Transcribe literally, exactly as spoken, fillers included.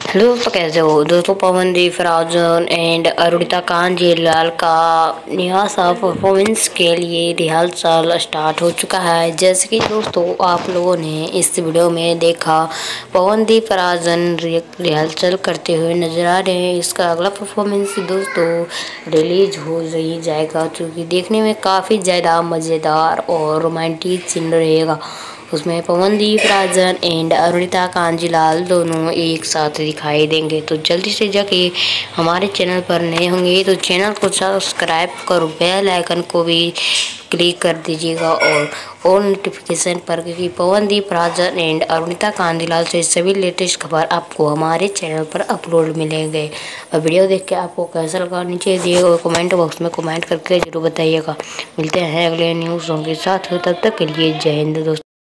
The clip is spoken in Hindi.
हेलो दोस्तों, कैसे हो दोस्तों। पवनदीप राजन एंड अरुणिता कांजीलाल का नया सा परफॉर्मेंस के लिए रिहर्सल स्टार्ट हो चुका है। जैसे कि दोस्तों आप लोगों ने इस वीडियो में देखा, पवनदीप राजन रिहर्सल करते हुए नजर आ रहे हैं। इसका अगला परफॉर्मेंस दोस्तों रिलीज हो ही जाएगा, क्योंकि देखने में काफ़ी ज़्यादा मज़ेदार और रोमांटिक सीन रहेगा। उसमें पवनदीप राजन एंड अरुणिता कांजीलाल दोनों एक साथ दिखाई देंगे। तो जल्दी से जाके हमारे चैनल पर नए होंगे तो चैनल को सब्सक्राइब करो, बेल आइकन को भी क्लिक कर दीजिएगा और और नोटिफिकेशन पर, क्योंकि पवनदीप राजन एंड अरुणिता कांजीलाल से सभी लेटेस्ट खबर आपको हमारे चैनल पर अपलोड मिलेंगे। और वीडियो देख के आपको कैसा लगा नीचे दिए हुए कमेंट बॉक्स में कमेंट करके जरूर बताइएगा। मिलते हैं अगले न्यूज़ के साथ, तब तक के लिए जय हिंद दोस्तों।